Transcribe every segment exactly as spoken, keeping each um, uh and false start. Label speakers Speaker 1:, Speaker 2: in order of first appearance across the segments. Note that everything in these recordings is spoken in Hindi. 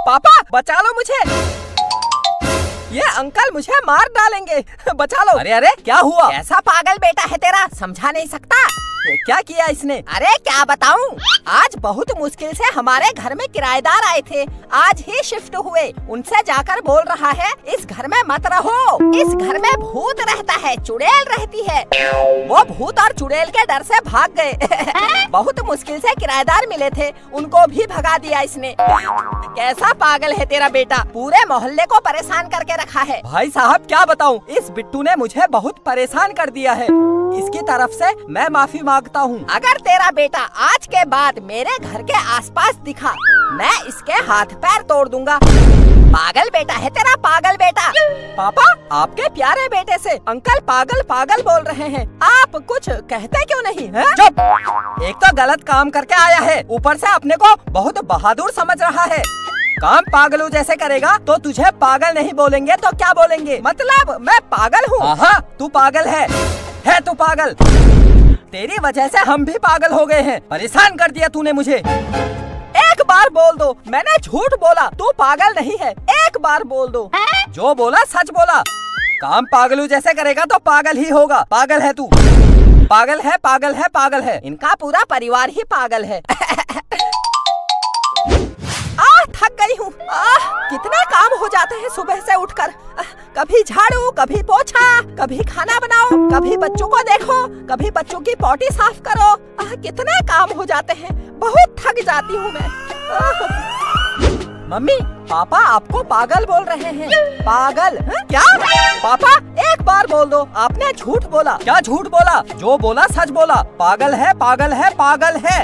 Speaker 1: पापा बचा लो मुझे, ये अंकल मुझे मार डालेंगे, बचा लो। अरे अरे क्या हुआ?
Speaker 2: कैसा पागल बेटा है तेरा, समझा नहीं सकता।
Speaker 1: क्या किया इसने?
Speaker 2: अरे क्या बताऊं, आज बहुत मुश्किल से हमारे घर में किराएदार आए थे, आज ही शिफ्ट हुए। उनसे जाकर बोल रहा है इस घर में मत रहो, इस घर में भूत रहता है, चुड़ैल रहती है। वो भूत और चुड़ैल के डर से भाग गए। बहुत मुश्किल से किराएदार मिले थे, उनको भी भगा दिया इसने। कैसा पागल है तेरा बेटा, पूरे मोहल्ले को परेशान करके रखा है।
Speaker 1: भाई साहब क्या बताऊं, इस बिट्टू ने मुझे बहुत परेशान कर दिया है, इसकी तरफ से मैं माफी मांगता हूँ।
Speaker 2: अगर तेरा बेटा आज के बाद मेरे घर के आसपास दिखा, मैं इसके हाथ पैर तोड़ दूंगा। पागल बेटा है तेरा, पागल बेटा।
Speaker 1: पापा आपके प्यारे बेटे से अंकल पागल पागल बोल रहे हैं, आप कुछ कहते क्यों नहीं है? चुप, एक तो गलत काम करके आया है, ऊपर से अपने को बहुत बहादुर समझ रहा है। काम पागलों जैसे करेगा तो तुझे पागल नहीं बोलेंगे तो क्या बोलेंगे? मतलब मैं पागल हूँ? हाँ तू पागल है, है तू पागल। तेरी वजह से हम भी पागल हो गए हैं, परेशान कर दिया तूने मुझे। एक बार बोल दो मैंने झूठ बोला, तू पागल नहीं है, एक बार बोल दो। जो बोला सच बोला, काम पागलों जैसे करेगा तो पागल ही होगा। पागल है तू, पागल है पागल है पागल है,
Speaker 2: इनका पूरा परिवार ही पागल है। आह थक गई हूँ, आह कितने काम हो जाते हैं सुबह से उठकर। कभी झाड़ू, कभी पोछा, कभी खाना बनाओ, कभी बच्चों को देखो, कभी बच्चों की पॉटी साफ करो। आह कितने काम हो जाते हैं, बहुत थक जाती हूँ मैं।
Speaker 1: मम्मी पापा आपको पागल बोल रहे हैं। पागल है? क्या? पापा एक बार बोल दो, आपने झूठ बोला। क्या झूठ बोला? जो बोला सच बोला। पागल है पागल है पागल है,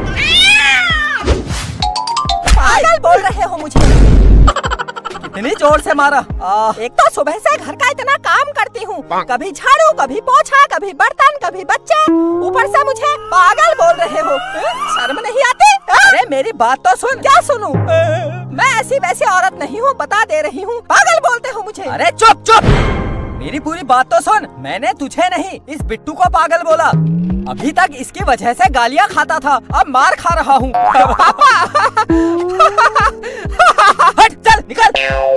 Speaker 2: पागल बोल रहे हो मुझे।
Speaker 1: इतनी जोर से मारा। आ,
Speaker 2: एक तो सुबह से घर का इतना काम करती हूँ, कभी झाड़ू, कभी पोछा, कभी बर्तन, कभी बच्चे, ऊपर से मुझे पागल बोल रहे हो। शर्म नहीं आती?
Speaker 1: अरे मेरी बात तो सुन।
Speaker 2: क्या सुनूं? मैं ऐसी वैसी औरत नहीं हूँ, बता दे रही हूँ, पागल बोलते हो मुझे।
Speaker 1: अरे चुप चुप, मेरी पूरी बात तो सुन। मैंने तुझे नहीं, इस बिट्टू को पागल बोला। अभी तक इसकी वजह से गालियाँ खाता था, अब मार खा रहा हूँ।
Speaker 2: पापा
Speaker 1: हट चल निकल।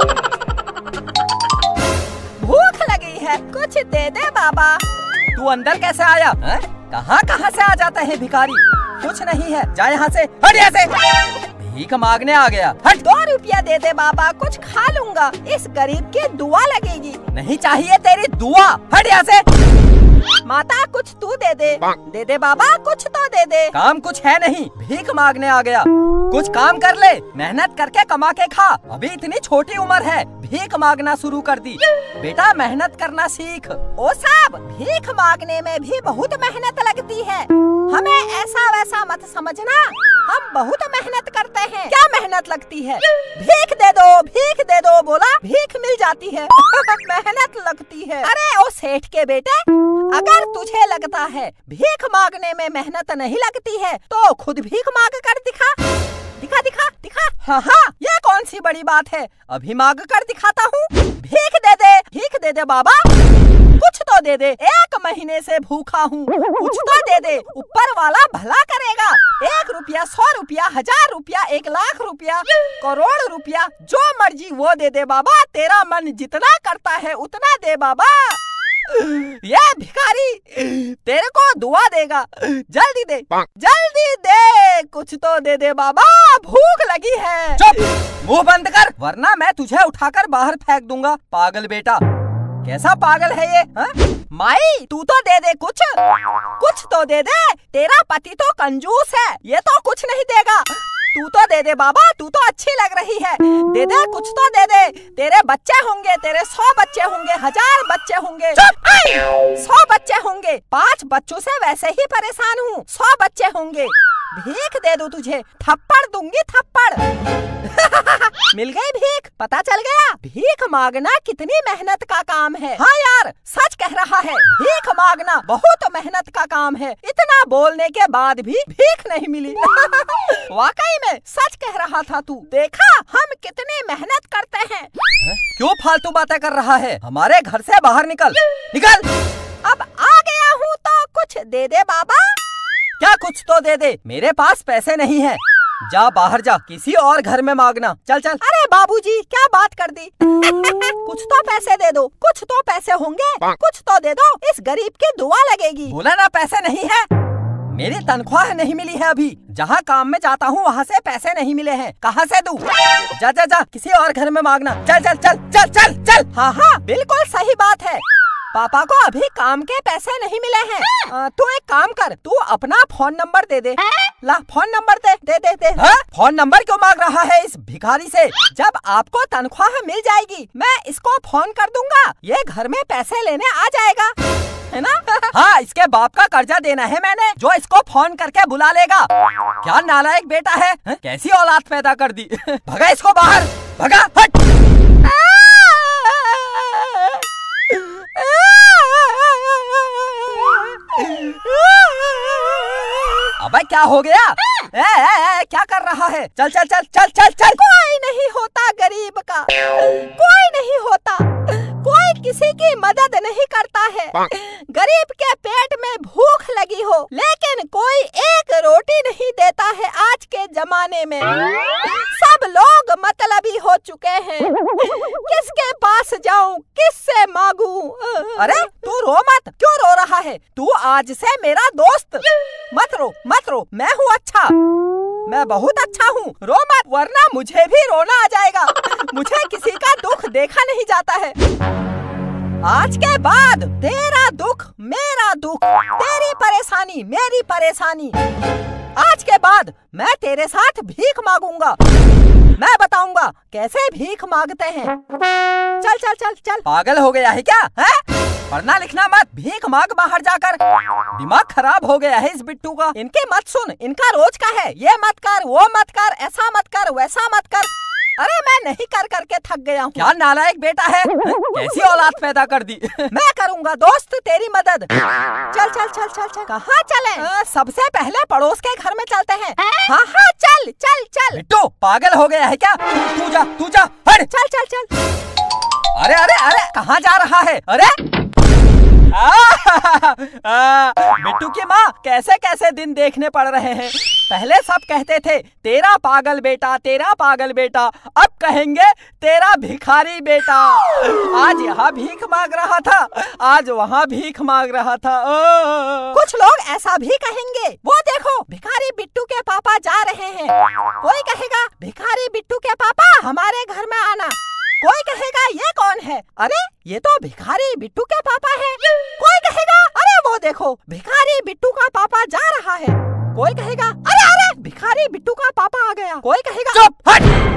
Speaker 2: भूख लगी है, कुछ दे दे बाबा।
Speaker 1: तू अंदर कैसे आया? कहाँ कहाँ से आ जाते हैं भिखारी? कुछ नहीं है, जा यहाँ से, हट यहाँ से। भीख मांगने आ गया, हट।
Speaker 2: दो रुपया दे दे बाबा, कुछ खा लूंगा, इस गरीब की दुआ लगेगी।
Speaker 1: नहीं चाहिए तेरी दुआ, हट यहाँ से।
Speaker 2: माता कुछ तू दे दे, दे दे बाबा, कुछ तो दे दे।
Speaker 1: काम कुछ है नहीं, भीख मांगने आ गया। कुछ काम कर ले, मेहनत करके कमा के खा। अभी इतनी छोटी उम्र है, भीख मांगना शुरू कर दी। बेटा मेहनत करना सीख।
Speaker 2: ओ साहब, भीख मांगने में भी बहुत मेहनत लगती है, हमें ऐसा वैसा मत समझना, हम बहुत मेहनत करते हैं। क्या मेहनत लगती है? भीख दे दो, भीख दे दो बोला, भीख मिल जाती है। मेहनत लगती है। अरे ओ सेठ के बेटे, अगर तुझे लगता है भीख मांगने में मेहनत नहीं लगती है तो खुद भीख मांग कर दिखा, दिखा दिखा दिखा।
Speaker 1: हाँ हाँ, ये कौन सी बड़ी बात है, अभी मांग कर दिखाता हूँ।
Speaker 2: भीख दे दे,
Speaker 1: भीख दे दे बाबा, कुछ तो दे दे, एक महीने से भूखा हूँ, कुछ तो दे दे, ऊपर वाला भला करेगा। एक रुपया, सौ रुपया, हजार रुपया, एक लाख रुपया, करोड़ रुपया, जो मर्जी वो दे दे बाबा, तेरा मन जितना करता है उतना दे बाबा। ये भिखारी तेरे को दुआ देगा, जल्दी दे, जल्दी दे, कुछ तो दे दे बाबा, भूख लगी है। चुप, मुंह बंद कर, वरना मैं तुझे उठाकर बाहर फेंक दूंगा। पागल बेटा, कैसा पागल है ये? हा?
Speaker 2: माई तू तो दे दे कुछ, कुछ तो दे दे, तेरा पति तो कंजूस है, ये तो कुछ नहीं देगा। तू तो दे दे बाबा, तू तो अच्छी लग रही है, दे दे, कुछ तो दे दे। तेरे बच्चे होंगे, तेरे सौ बच्चे होंगे, हजार बच्चे होंगे, सौ बच्चे होंगे, पाँच बच्चों से वैसे ही परेशान हूँ, सौ बच्चे होंगे। भीख दे दो तुझे, थप्पड़ दूंगी थप्पड़। मिल गई भीख, पता चल गया भीख मांगना कितनी मेहनत का काम है। हाँ यार, सच कह रहा है, भीख मांगना बहुत मेहनत का काम है। इतना बोलने के बाद भी भीख नहीं मिली। वाकई में सच कह रहा था तू, देखा हम कितनी मेहनत करते हैं।
Speaker 1: है? क्यों फालतू बातें कर रहा है? हमारे घर से बाहर निकल, निकल।
Speaker 2: अब आ गया हूँ तो कुछ दे दे बाबा।
Speaker 1: क्या कुछ तो दे दे? मेरे पास पैसे नहीं है। जा बाहर जा, किसी और घर में मांगना। चल चल।
Speaker 2: अरे बाबूजी क्या बात कर दी। कुछ तो पैसे दे दो, कुछ तो पैसे होंगे, कुछ तो दे दो, इस गरीब की दुआ लगेगी।
Speaker 1: बोला ना पैसे नहीं है। मेरी तनख्वाह नहीं मिली है अभी, जहाँ काम में जाता हूँ वहाँ से पैसे नहीं मिले हैं, कहाँ से दूँ? जा जा जा, किसी और घर में मांगना। चल चल चल चल चल चल।
Speaker 2: हाँ हाँ बिल्कुल सही बात है, पापा को अभी काम के पैसे नहीं मिले हैं। तू एक काम कर, तू अपना फोन नंबर दे दे। ला फोन नंबर दे दे दे दे।
Speaker 1: हा? फोन नंबर क्यों मांग रहा है इस भिखारी से?
Speaker 2: जब आपको तनख्वाह मिल जाएगी मैं इसको फोन कर दूंगा, ये घर में पैसे लेने आ जाएगा, है ना?
Speaker 1: हाँ, इसके बाप का कर्जा देना है मैंने, जो इसको फोन करके बुला लेगा। क्या नालायक बेटा है, है? कैसी औलाद पैदा कर दी। भगा इसको बाहर, भगा, हट। अबे क्या हो गया? ए, ए, ए, क्या कर रहा है? चल चल चल चल चल चल।
Speaker 2: कोई नहीं होता गरीब का, कोई नहीं होता, कोई किसी की मदद नहीं करता है। गरीब के पेट में भूख लगी हो लेकिन कोई एक रोटी नहीं देता है। आज के जमाने में सब लोग मतलबी हो चुके हैं, किसके पास जाऊं, किससे मांगू?
Speaker 1: अरे तू रो मत, क्यों रो रहा है? तू आज से मेरा दोस्त।
Speaker 2: मत रो मत रो, मैं हूँ अच्छा,
Speaker 1: मैं बहुत अच्छा हूँ, रो मत वरना मुझे भी रोना आ जाएगा।
Speaker 2: मुझे किसी का दुख देखा नहीं जाता है। आज के बाद तेरा दुख मेरा दुख, तेरी परेशानी मेरी परेशानी। आज के बाद मैं तेरे साथ भीख मांगूंगा, मैं बताऊंगा कैसे भीख मांगते हैं। चल चल चल चल।
Speaker 1: पागल हो गया है क्या? है? पढ़ना लिखना मत, भीख मांग बाहर जाकर। दिमाग खराब हो गया है इस बिट्टू का।
Speaker 2: इनके मत सुन, इनका रोज का है, ये मत कर, वो मत कर, ऐसा मत कर, वैसा मत कर। अरे मैं नहीं कर करके थक गया हूँ।
Speaker 1: क्या नालायक बेटा है, कैसी औलाद पैदा कर दी।
Speaker 2: मैं करूँगा दोस्त तेरी मदद। चल चल चल चल चल। कहाँ चले? आ, सबसे पहले पड़ोस के घर में चलते हैं। हाँ हाँ चल चल चल।
Speaker 1: बिट्टू पागल हो गया है क्या? तू जा तू जा, हट।
Speaker 2: चल चल चल।
Speaker 1: अरे अरे अरे कहाँ जा रहा है? अरे बिट्टू की माँ कैसे कैसे दिन देखने पड़ रहे हैं। पहले सब कहते थे तेरा पागल बेटा, तेरा पागल बेटा, अब कहेंगे तेरा भिखारी बेटा। आज यहाँ भीख मांग रहा था, आज वहाँ भीख मांग रहा था। ओ।
Speaker 2: कुछ लोग ऐसा भी कहेंगे, वो देखो भिखारी बिट्टू के पापा जा रहे हैं। कोई कहेगा भिखारी बिट्टू के पापा हमारे घर में आना, कोई कहेगा ये कौन है, अरे ये तो भिखारी बिट्टू के पापा है। कोई कहेगा अरे वो देखो भिखारी बिट्टू का पापा जा रहा है। कोई कहेगा अरे अरे भिखारी बिट्टू का पापा आ गया। कोई कहेगा
Speaker 1: चुप हट।